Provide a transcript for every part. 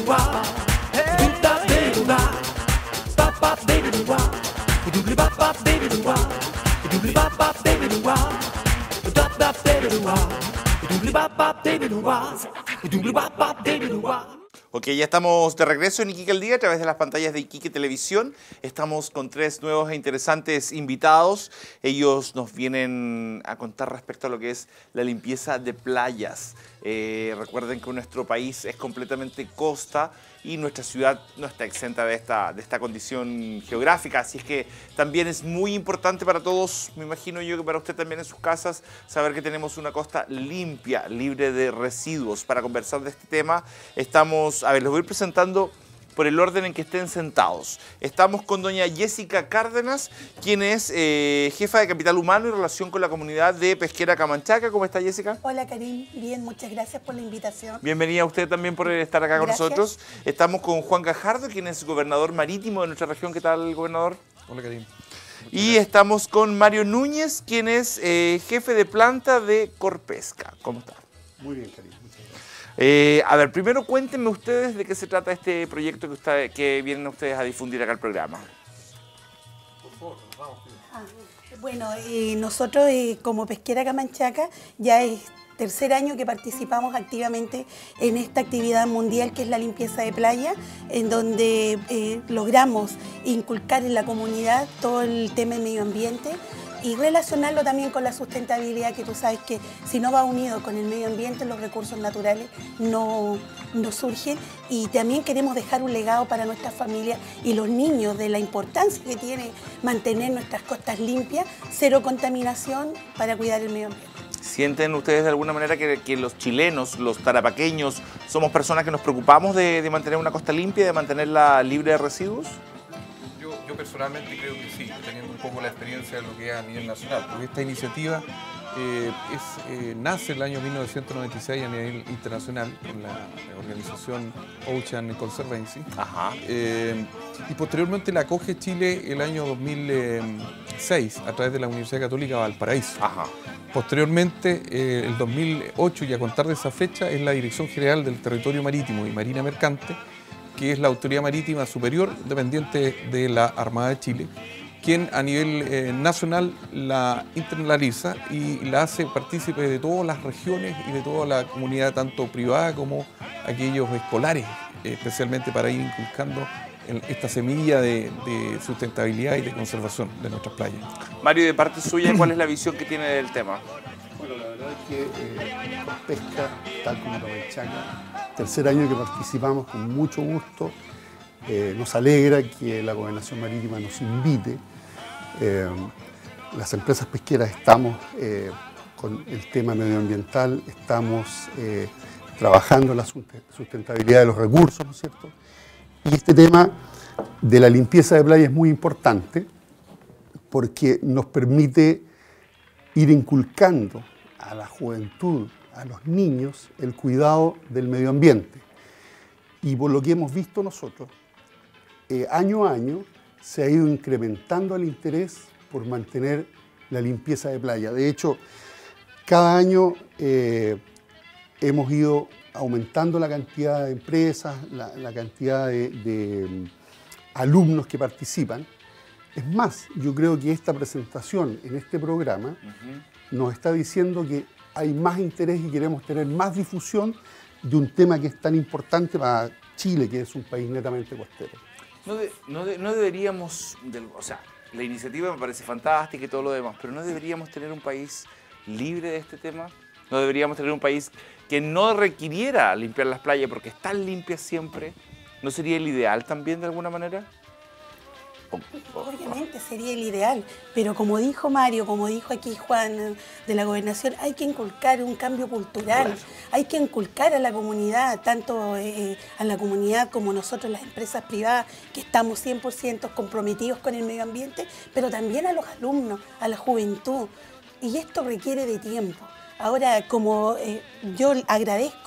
Ok, ya estamos de regreso en Iquique al Día a través de las pantallas de Iquique Televisión. Estamos con tres nuevos e interesantes invitados. Ellos nos vienen a contar respecto a lo que es la limpieza de playas. Recuerden que nuestro país es completamente costa y nuestra ciudad no está exenta de esta condición geográfica, así es que también es muy importante para todos, me imagino yo que para usted también en sus casas, saber que tenemos una costa limpia, libre de residuos. Para conversar de este tema estamos, les voy a ir presentando por el orden en que estén sentados. Estamos con doña Jessica Cárdenas, quien es jefa de Capital Humano y Relación con la Comunidad de Pesquera Camanchaca. ¿Cómo está, Jessica? Hola, Karim. Bien, muchas gracias por la invitación. Bienvenida a usted también por estar acá con nosotros. Estamos con Juan Gajardo, quien es gobernador marítimo de nuestra región. ¿Qué tal, gobernador? Hola, Karim. Y estamos con Mario Núñez, quien es jefe de planta de Corpesca. ¿Cómo está? Muy bien, Karim. Primero cuéntenme ustedes de qué se trata este proyecto que vienen ustedes a difundir acá al programa. Por favor, nos vamos. Bueno, nosotros como Pesquera Camanchaca ya es tercer año que participamos activamente en esta actividad mundial que es la limpieza de playa, en donde logramos inculcar en la comunidad todo el tema del medio ambiente y relacionarlo también con la sustentabilidad, que tú sabes que si no va unido con el medio ambiente, los recursos naturales no surgen. Y también queremos dejar un legado para nuestras familias y los niños de la importancia que tiene mantener nuestras costas limpias, cero contaminación para cuidar el medio ambiente. ¿Sienten ustedes de alguna manera que los chilenos, los tarapaqueños, somos personas que nos preocupamos de mantener una costa limpia, de mantenerla libre de residuos? Yo personalmente creo que sí, teniendo un poco la experiencia de lo que es a nivel nacional, porque esta iniciativa nace en el año 1996 a nivel internacional con la organización Ocean Conservancy. Ajá. Y posteriormente la acoge Chile el año 2006 a través de la Universidad Católica Valparaíso. Ajá. Posteriormente, el 2008, y a contar de esa fecha, es la Dirección General del Territorio Marítimo y Marina Mercante, que es la autoridad marítima superior dependiente de la Armada de Chile, quien a nivel nacional la internaliza y la hace partícipe de todas las regiones y de toda la comunidad, tanto privada como aquellos escolares, especialmente para ir inculcando esta semilla de sustentabilidad y de conservación de nuestras playas. Mario, de parte suya, ¿cuál es la visión que tiene del tema? Bueno, la verdad es que Corpesca, tal como Camanchaca, tercer año que participamos con mucho gusto. Nos alegra que la Gobernación Marítima nos invite. Las empresas pesqueras estamos con el tema medioambiental, estamos trabajando la sustentabilidad de los recursos, ¿no es cierto? Y este tema de la limpieza de playa es muy importante porque nos permite ir inculcando a la juventud, a los niños, el cuidado del medio ambiente. Y por lo que hemos visto nosotros, año a año se ha ido incrementando el interés por mantener la limpieza de playa. De hecho, cada año hemos ido aumentando la cantidad de empresas, la cantidad de alumnos que participan. Es más, yo creo que esta presentación en este programa nos está diciendo que hay más interés y queremos tener más difusión de un tema que es tan importante para Chile, que es un país netamente costero. No deberíamos, o sea, la iniciativa me parece fantástica y todo lo demás, pero ¿no deberíamos tener un país libre de este tema? ¿No deberíamos tener un país que no requiriera limpiar las playas porque están limpias siempre? ¿No sería el ideal también de alguna manera? Obviamente sería el ideal, pero como dijo Mario, como dijo aquí Juan de la Gobernación, hay que inculcar un cambio cultural, hay que inculcar a la comunidad, tanto a la comunidad como nosotros, las empresas privadas, que estamos 100% comprometidos con el medio ambiente, pero también a los alumnos, a la juventud, y esto requiere de tiempo. Ahora, como yo agradezco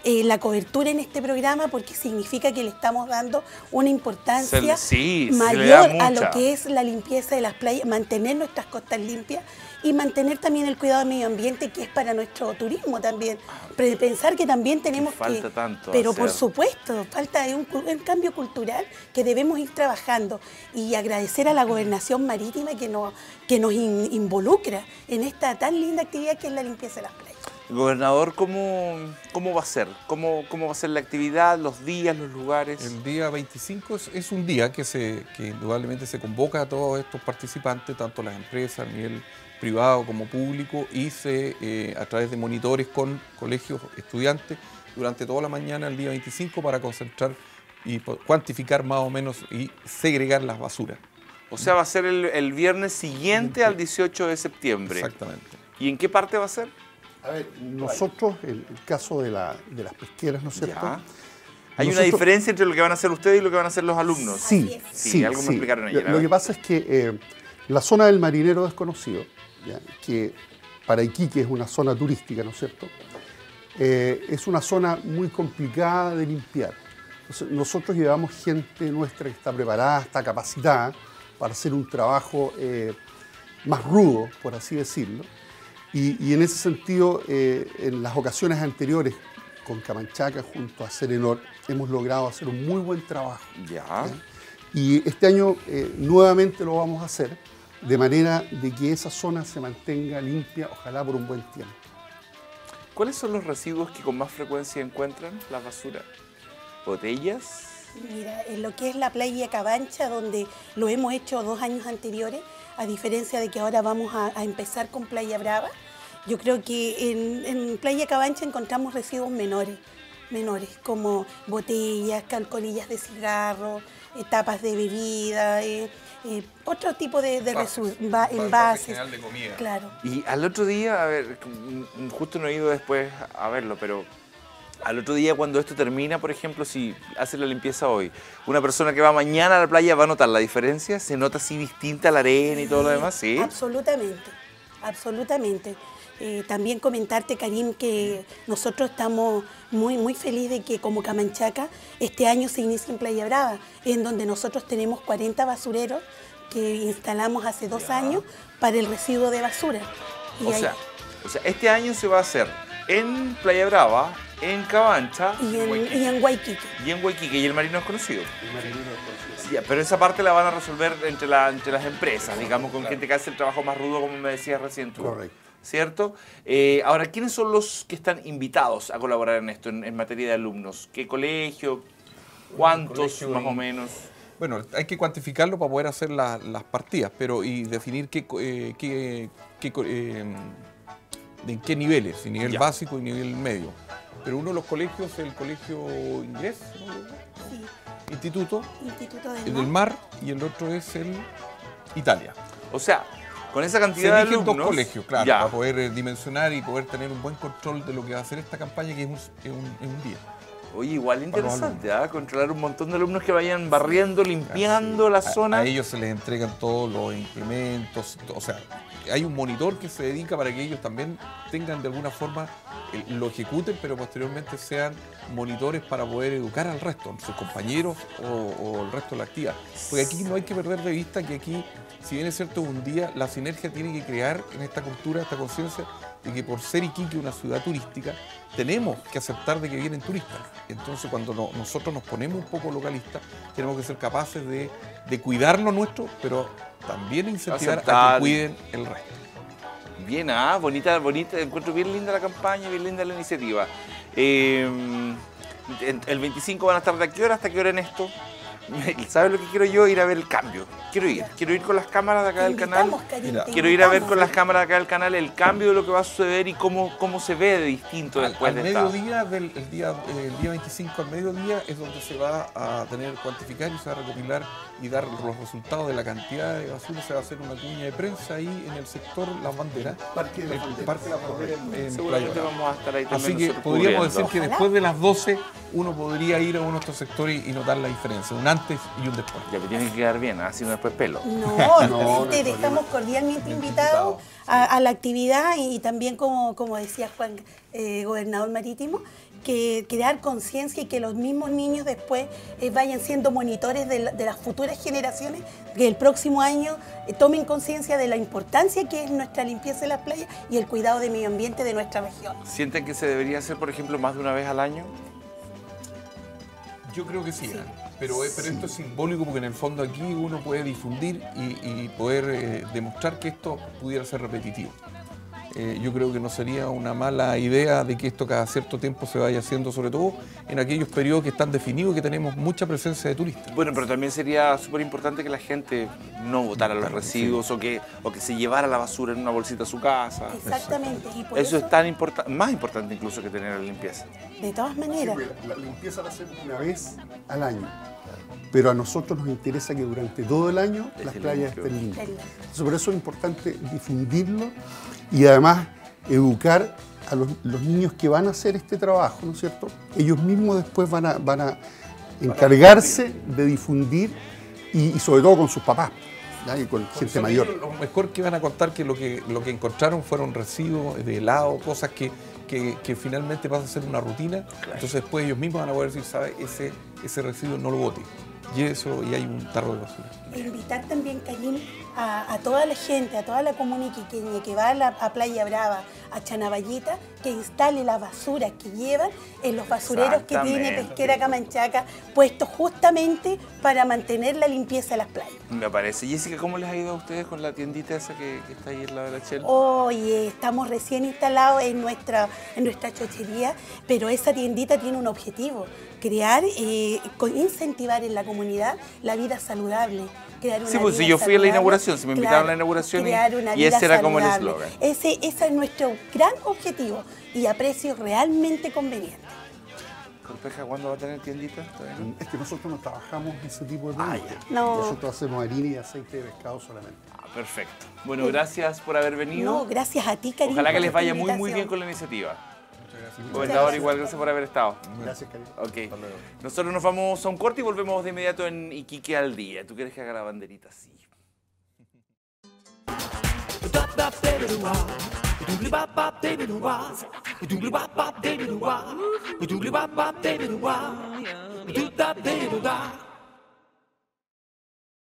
la cobertura en este programa porque significa que le estamos dando una importancia mayor a lo que es la limpieza de las playas, mantener nuestras costas limpias y mantener también el cuidado del medio ambiente, que es para nuestro turismo también. Pensar que también tenemos falta tanto pero hacer. Por supuesto, falta un cambio cultural que debemos ir trabajando y agradecer a la Gobernación Marítima que nos involucra en esta tan linda actividad que es la limpieza de las playas. Gobernador, ¿cómo va a ser? ¿Cómo va a ser la actividad, los días, los lugares? El día 25 es un día que indudablemente se convoca a todos estos participantes, tanto las empresas a nivel privado como público, y a través de monitores con colegios, estudiantes, durante toda la mañana el día 25 para concentrar y cuantificar más o menos y segregar las basuras. O sea, va a ser el viernes siguiente al 18 de septiembre. Exactamente. ¿Y en qué parte va a ser? A ver, nosotros, el caso de las pesqueras, ¿no es cierto? Ya. ¿Hay una diferencia entre lo que van a hacer ustedes y lo que van a hacer los alumnos? Sí, algo me explicaron ayer. Lo que pasa es que la zona del marinero desconocido, ¿ya?, que para Iquique es una zona turística, ¿no es cierto?, es una zona muy complicada de limpiar. Entonces, nosotros llevamos gente nuestra que está preparada, está capacitada para hacer un trabajo más rudo, por así decirlo. Y en ese sentido, en las ocasiones anteriores, con Camanchaca junto a Serenor, hemos logrado hacer un muy buen trabajo. Ya. Y este año nuevamente lo vamos a hacer, de manera de que esa zona se mantenga limpia, ojalá por un buen tiempo. ¿Cuáles son los residuos que con más frecuencia encuentran las basuras? ¿Botellas? Mira, en lo que es la playa Cabancha, donde lo hemos hecho 2 años anteriores, a diferencia de que ahora vamos a empezar con Playa Brava, yo creo que en Playa Cabancha encontramos residuos menores, como botellas, colillas de cigarro, tapas de bebida, otro tipo de residuos, envases. De comida. Claro. Y al otro día, a ver, justo no he ido después a verlo, pero al otro día cuando esto termina, por ejemplo, si hace la limpieza hoy, una persona que va mañana a la playa va a notar la diferencia, se nota así distinta la arena y todo lo demás, ¿sí? Absolutamente, absolutamente. También comentarte, Karim, que nosotros estamos muy felices de que como Camanchaca este año se inicie en Playa Brava, en donde nosotros tenemos 40 basureros que instalamos hace 2 años para el residuo de basura. O sea, este año se va a hacer en Playa Brava, en Cabancha y en Guayquique. Y en Guayquique, y el marino es conocido. Sí, pero esa parte la van a resolver entre las empresas, digamos, con gente que hace el trabajo más rudo, como me decías recién tú. Correcto. ¿Cierto? Ahora, ¿quiénes son los que están invitados a colaborar en esto, en materia de alumnos? ¿Qué colegio? ¿Cuántos más o menos? Bueno, hay que cuantificarlo para poder hacer las partidas, y definir en qué niveles, si nivel básico y nivel medio. Pero uno de los colegios es el Colegio Inglés, ¿no? Sí. Instituto del Mar, y el otro es el Italia. O sea, con esa Se cantidad de eligen alumnos... 2 colegios, claro, ya, para poder dimensionar y poder tener un buen control de lo que va a hacer esta campaña, que es un día. Oye, igual interesante, controlar un montón de alumnos que vayan barriendo, limpiando la zona. A ellos se les entregan todos los implementos, o sea, hay un monitor que se dedica para que ellos también tengan de alguna forma, lo ejecuten, pero posteriormente sean monitores para poder educar al resto, sus compañeros o el resto de la actividad. Porque aquí no hay que perder de vista que aquí, si bien es cierto, un día la sinergia tiene que crear en esta cultura, esta conciencia, de que por ser Iquique una ciudad turística, tenemos que aceptar de que vienen turistas. Entonces, cuando nosotros nos ponemos un poco localistas, tenemos que ser capaces de cuidar lo nuestro, pero también incentivar a que cuiden el resto. Bien, bonita, encuentro bien linda la campaña, bien linda la iniciativa. El 25 van a estar de a qué hora hasta qué hora en esto. ¿Sabes lo que quiero yo? Ir a ver el cambio. Quiero ir con las cámaras de acá del canal. Quiero ir a ver con las cámaras de acá del canal el cambio de lo que va a suceder y cómo se ve de distinto después de esta. El día 25 al mediodía es donde se va a tener cuantificar y se va a recopilar y dar los resultados de la cantidad de basura. Se va a hacer una cuña de prensa ahí en el sector Las Banderas. Parque de la Bandera en Seguramente Playa. vamos a estar ahí también. Así que podríamos decir que después de las 12 uno podría ir a uno de estos sectores y notar la diferencia, un antes y un después. Ya, que tiene que quedar bien, así no después pelo. No, te dejamos cordialmente invitados a la actividad y también, como decía Juan, gobernador marítimo, que crear conciencia y que los mismos niños después vayan siendo monitores de las futuras generaciones, que el próximo año tomen conciencia de la importancia que es nuestra limpieza de las playas y el cuidado del medio ambiente de nuestra región. ¿Sienten que se debería hacer, por ejemplo, más de una vez al año? Yo creo que sí, pero esto es simbólico porque en el fondo aquí uno puede difundir y poder demostrar que esto pudiera ser repetitivo. Yo creo que no sería una mala idea de que esto cada cierto tiempo se vaya haciendo, sobre todo en aquellos periodos que están definidos, que tenemos mucha presencia de turistas. Bueno, pero también sería súper importante que la gente no botara los residuos, o que se llevara la basura en una bolsita a su casa. Exactamente. Y por eso es tan más importante incluso que tener la limpieza. De todas maneras. Sí, la limpieza la hacemos una vez al año. Pero a nosotros nos interesa que durante todo el año las playas estén limpias. Entonces, por eso es importante difundirlo y además educar a los niños que van a hacer este trabajo, ¿no es cierto? Ellos mismos después van a encargarse de difundir y sobre todo con sus papás, ¿ya? Y con gente mayor. Lo mejor que van a contar que lo que encontraron fueron residuos de helado, cosas que finalmente pasan a ser una rutina. Claro. Entonces después ellos mismos van a poder decir, ¿sabe? Ese residuo no lo bote. Y hay un tarro de basura. Invitar también, Karim, a toda la gente, a toda la comunidad que va a Playa Brava, a Chanaballita, que instale la basura que llevan en los basureros que tiene Pesquera Camanchaca, puestos justamente para mantener la limpieza de las playas. Me parece. Jessica, ¿cómo les ha ido a ustedes con la tiendita esa que está ahí al lado de la Shell? Oye, estamos recién instalados en nuestra chochería, pero esa tiendita tiene un objetivo: crear, incentivar en la comunidad la vida saludable. Sí, pues si yo fui a la inauguración, si me invitaron a la inauguración y ese era como el eslogan. Ese es nuestro gran objetivo y a precios realmente convenientes. Corpeja, ¿cuándo va a tener tiendita? Es que nosotros no trabajamos ese tipo de productos. No. Nosotros hacemos harina y aceite de pescado solamente. Perfecto. Bueno, gracias por haber venido. No, gracias a ti, Karim. Ojalá que les vaya muy bien con la iniciativa. Gobernador, igual, gracias por haber estado. Gracias, Karim. Ok. Nosotros nos vamos a un corte y volvemos de inmediato en Iquique al día. ¿Tú quieres que haga la banderita así?